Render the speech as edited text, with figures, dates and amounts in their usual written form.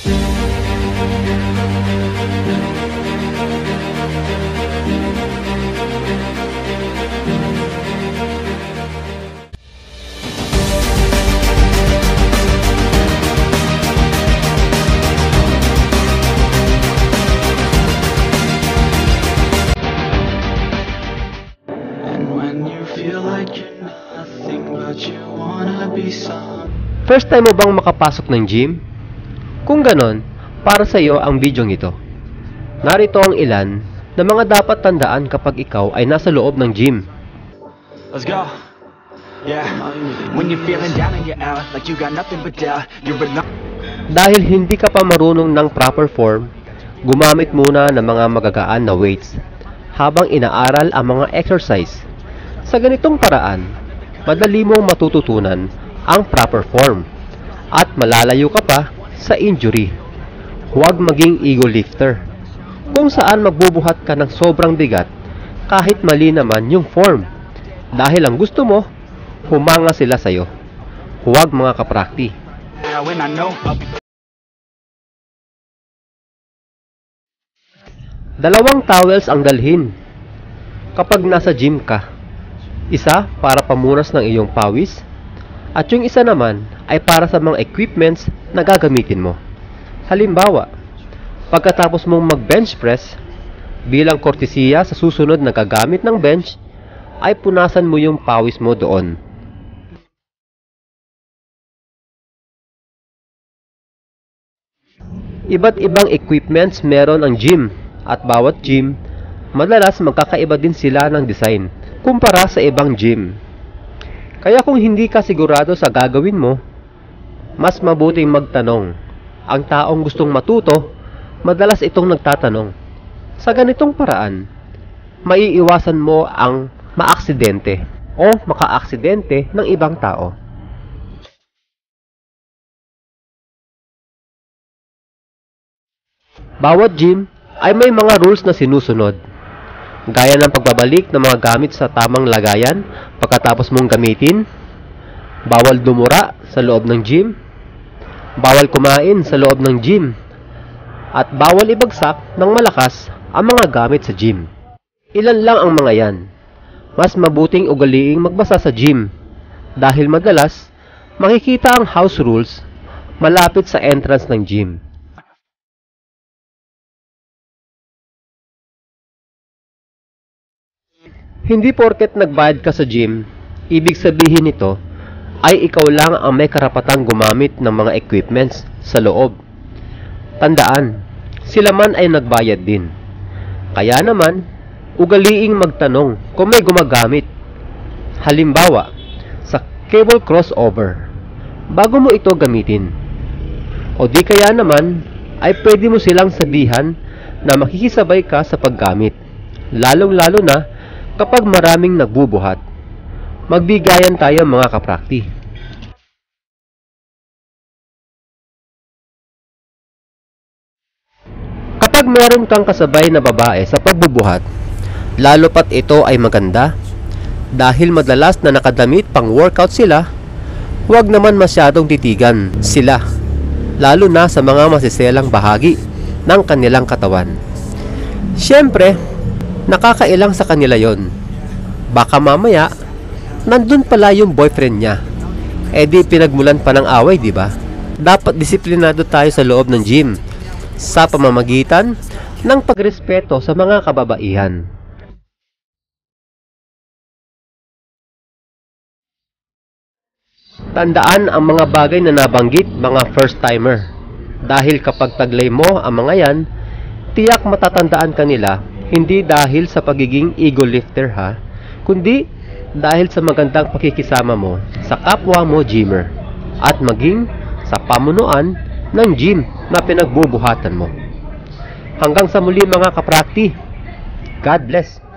First time mo bang makapasok ng gym? Kung ganon, para sa iyo ang bidyong ito. Narito ang ilan na mga dapat tandaan kapag ikaw ay nasa loob ng gym. Let's go. Yeah. When you're feeling down and you're out like you got nothing but doubt, you're Dahil hindi ka pa marunong ng proper form, gumamit muna ng mga magagaan na weights habang inaaral ang mga exercise. Sa ganitong paraan, madali mong matututunan ang proper form at malalayo ka pa sa injury. Huwag maging ego lifter kung saan magbubuhat ka ng sobrang bigat kahit mali naman yung form dahil ang gusto mo, humanga sila sa'yo. Huwag mga kaprakti. Dalawang towels ang dalhin kapag nasa gym ka. Isa para pamunas ng iyong pawis at yung isa naman ay para sa mga equipments na gagamitin mo. Halimbawa, pagkatapos mong mag-bench press, bilang kortesiya sa susunod na gagamit ng bench, ay punasan mo yung pawis mo doon. Iba't ibang equipments meron ang gym at bawat gym, madalas magkakaiba din sila ng design kumpara sa ibang gym. Kaya kung hindi ka sigurado sa gagawin mo, mas mabuting magtanong. Ang taong gustong matuto, madalas itong nagtatanong. Sa ganitong paraan, maiiwasan mo ang maaksidente o makaaksidente ng ibang tao. Bawat gym ay may mga rules na sinusunod. Gaya ng pagbabalik ng mga gamit sa tamang lagayan pagkatapos mong gamitin, bawal dumura sa loob ng gym, bawal kumain sa loob ng gym, at bawal ibagsak ng malakas ang mga gamit sa gym. Ilan lang ang mga yan. Mas mabuting ugaliing magbasa sa gym dahil madalas makikita ang house rules malapit sa entrance ng gym. Hindi porket nagbayad ka sa gym, ibig sabihin nito ay ikaw lang ang may karapatang gumamit ng mga equipments sa loob. Tandaan, sila man ay nagbayad din. Kaya naman, ugaliing magtanong kung may gumagamit. Halimbawa, sa cable crossover, bago mo ito gamitin. O di kaya naman, ay pwede mo silang sabihan na makikisabay ka sa paggamit. Lalong-lalo na kapag maraming nagbubuhat. Magbigayan tayo mga kaprakti. Kapag meron kang kasabay na babae sa pagbubuhat, lalo pat ito ay maganda dahil madalas na nakadamit pang workout sila, huwag naman masyadong titigan sila, lalo na sa mga masiselang bahagi ng kanilang katawan. Siyempre, nakakailang sa kanila yon. Baka mamaya, nandun pala yung boyfriend niya. E di pinagmulan pa ng away, di ba? Dapat disiplinado tayo sa loob ng gym sa pamamagitan ng pagrespeto sa mga kababaihan. Tandaan ang mga bagay na nabanggit mga first timer. Dahil kapag taglay mo ang mga yan, tiyak matatandaan ka nila. Hindi dahil sa pagiging ego lifter ha, kundi dahil sa magandang pakikisama mo sa kapwa mo gymmer at maging sa pamunuan ng gym na pinagbubuhatan mo. Hanggang sa muli mga kaprakti, God bless!